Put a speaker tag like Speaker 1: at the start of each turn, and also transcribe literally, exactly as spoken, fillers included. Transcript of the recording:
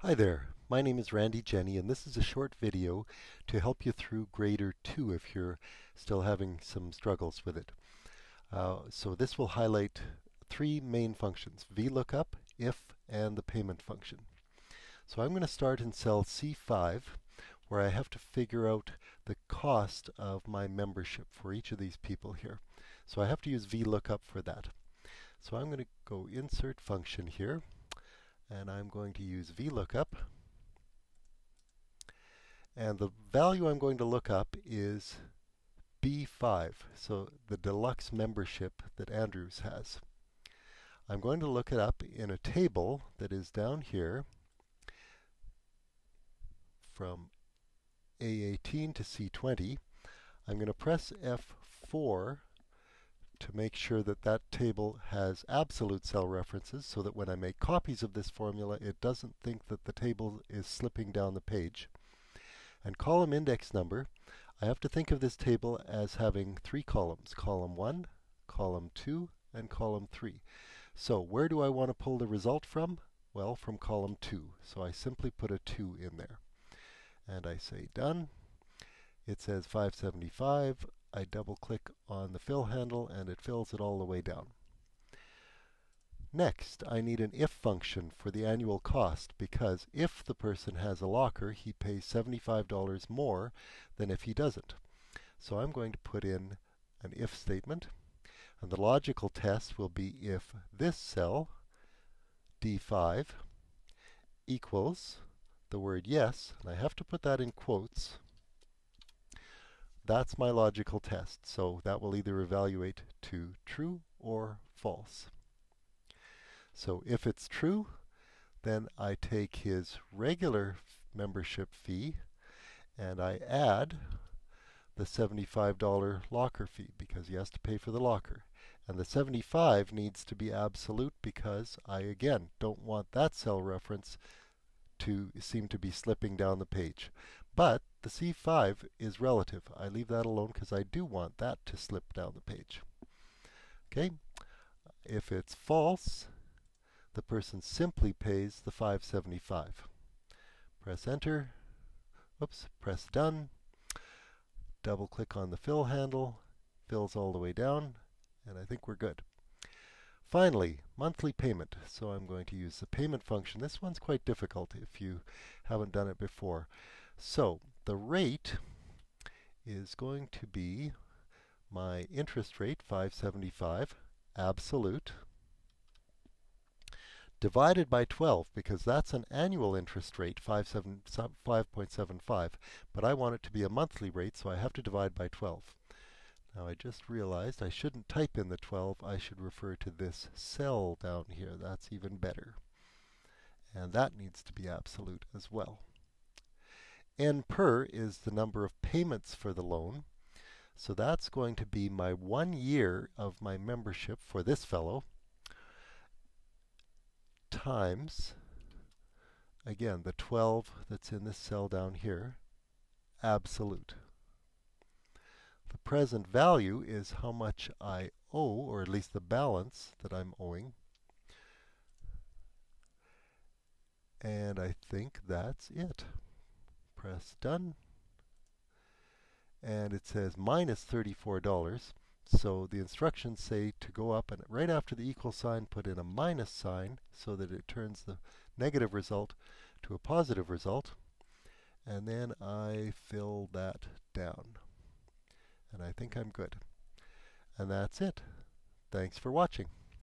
Speaker 1: Hi there, my name is Randy Jenny, and this is a short video to help you through Grader two if you're still having some struggles with it. Uh, so this will highlight three main functions: Vlookup, If, and the payment function. So I'm going to start in cell C five, where I have to figure out the cost of my membership for each of these people here. So I have to use Vlookup for that. So I'm going to go Insert Function here, and I'm going to use Vlookup. And the value I'm going to look up is B five, so the deluxe membership that Andrews has. I'm going to look it up in a table that is down here from A eighteen to C twenty. I'm going to press F four to make sure that that table has absolute cell references, so that when I make copies of this formula, it doesn't think that the table is slipping down the page. And column index number, I have to think of this table as having three columns: column one, column two, and column three. So where do I want to pull the result from? Well, from column two. So I simply put a two in there. And I say done. It says five seventy-five. I double click on the fill handle and it fills it all the way down. Next, I need an if function for the annual cost, because if the person has a locker, he pays seventy-five dollars more than if he doesn't. So I'm going to put in an if statement, and the logical test will be if this cell, D five, equals the word yes, and I have to put that in quotes. That's my logical test, so that will either evaluate to true or false. So if it's true, then I take his regular membership fee and I add the seventy-five dollar locker fee, because he has to pay for the locker. And the seventy-five needs to be absolute, because I, again, don't want that cell reference to seem to be slipping down the page. But the C five is relative. I leave that alone because I do want that to slip down the page. Okay? If it's false, the person simply pays the five seventy-five. Press enter. Oops, press done. Double click on the fill handle. Fills all the way down, and I think we're good. Finally, monthly payment. So I'm going to use the payment function. This one's quite difficult if you haven't done it before. So the rate is going to be my interest rate, five seventy-five, absolute, divided by twelve, because that's an annual interest rate, five point seven five. But I want it to be a monthly rate, so I have to divide by twelve. Now I just realized I shouldn't type in the twelve, I should refer to this cell down here. That's even better. And that needs to be absolute as well. N per is the number of payments for the loan. So that's going to be my one year of my membership for this fellow times, again, the twelve that's in this cell down here, absolute. The present value is how much I owe, or at least the balance that I'm owing. And I think that's it. Press done. And it says minus thirty-four dollars. So the instructions say to go up and right after the equal sign put in a minus sign, so that it turns the negative result to a positive result. And then I fill that down. And I think I'm good. And that's it. Thanks for watching.